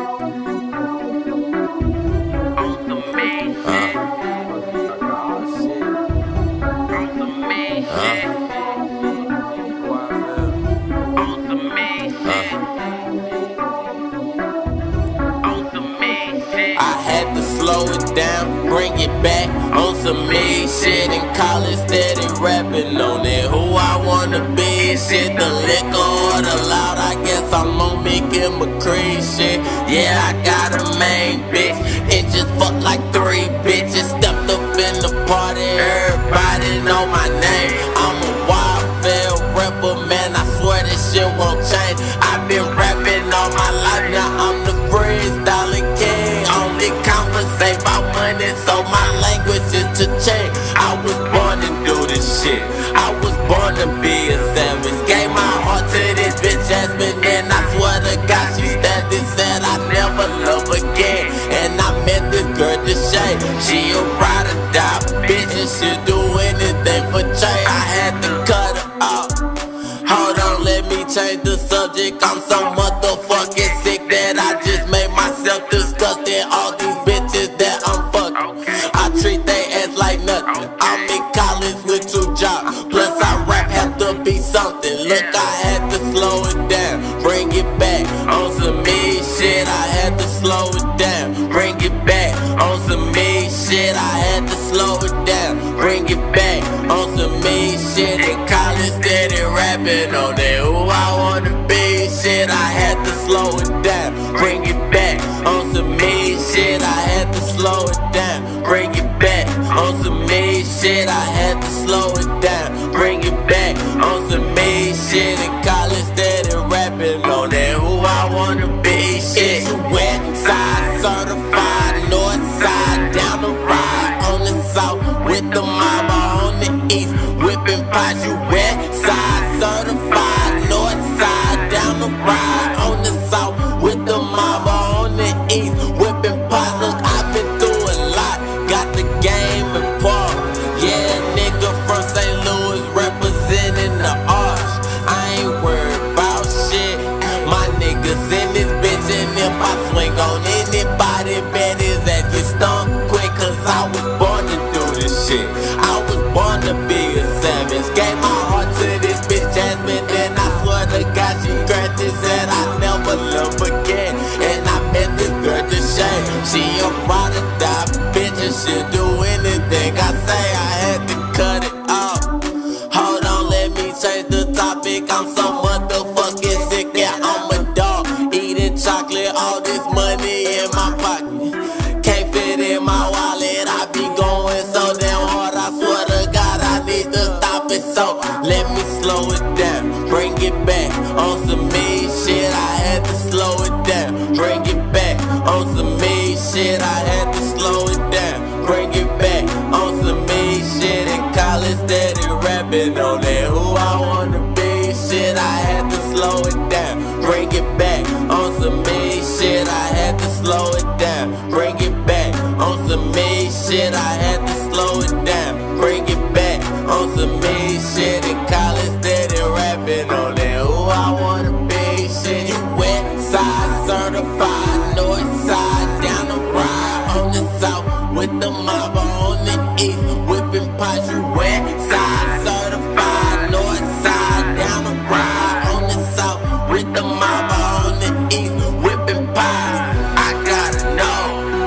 I had to slow it down, bring it back on some me shit. In college, steady rapping on it. Who I wanna be, shit. The liquor or the loud, I guess I'm on Mickey McCree shit. Yeah, I got a main bitch, and just fuck like 3 bitches. Stepped up in the party, everybody know my name. I'm a Wildfield rapper, man, I swear this shit won't change. I've been rapping all my life, now I'm the freestyling king. Only conversate about money, so my language is to change. I was born to do this shit, I was born to be a savage. Gave my heart to this bitch Jasmine, and I swear to God she steady said I never love again. And I met this girl Deshay, she a ride or die bitch, and she'll do anything for change. I had to cut her off. Hold on, let me change the subject. I'm so motherfucking sick that I just made myself disgusted. All these bitches that I'm fucking, I treat they ass like nothing. I'm in college with 2 jobs, plus I rap have to be something. Look, I had to slow it down, bring it back on some me shit. I had to slow it down, bring it back on some me shit. I had to slow it down, bring it back on some me shit. In college, steady rapping on that. Who I wanna be, shit. I had to slow it down, bring it back on some me shit. I had to slow it down, bring it back on some me shit. I had to slow it down, bring it back on some me shit. In college, steady rapping on that. Who I wanna be, shit. West side certified, north side down the ride. On the south with the mob, on the east whipping pies. You west side certified, north side down the ride. On the south with the mob, on the east whipping pies. Look, I've been through a lot, got the game in park. Yeah, nigga from St. Louis representing the arch. I ain't worried about shit, my niggas in this bitch. And if I swing on anybody, bet his ass get stunk quick. Cause I was born to do this shit, I was born to be a savage. Gave my heart to this bitch Jasmine, and I swear to God she scratched and said I never love again. And I met this girl Deshay, she a ride or die bitch, and she'll do anything I say. I had to cut it off. Hold on, let me change the topic. I'm so motherfucking sick, yeah, I'm a dog eating chocolate. All this money in my pocket can't fit in my wallet. I be going so damn hard, I swear to God I need to stop it. So let me slow it down, bring it back on some me shit. I had to slow it down, bring it back on some me shit. I had to slow it down, bring it back on some me shit. In college, steady rapping on that. Who I wanna be, shit. I had to slow it down, bring it back on some me shit. I had to slow it down, bring it back on some me shit. I had to slow it down, bring it back on some me shit. In college, steady rapping on that. Who I wanna be, shit. You west side certified, north side down the ride. On the south with the mob, on the east whipping pies. You west side certified, north side down the ride. On the south with the mob, on the east whipping pies. I gotta know,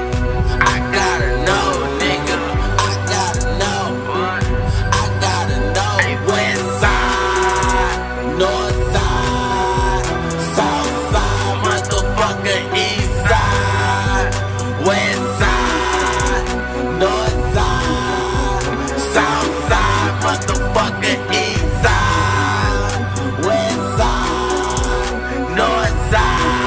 I gotta know, nigga. I gotta know, I gotta know. West side, north side, south side, motherfucker, east side. West side, north side, south side, motherfucker, east side. West side, north side.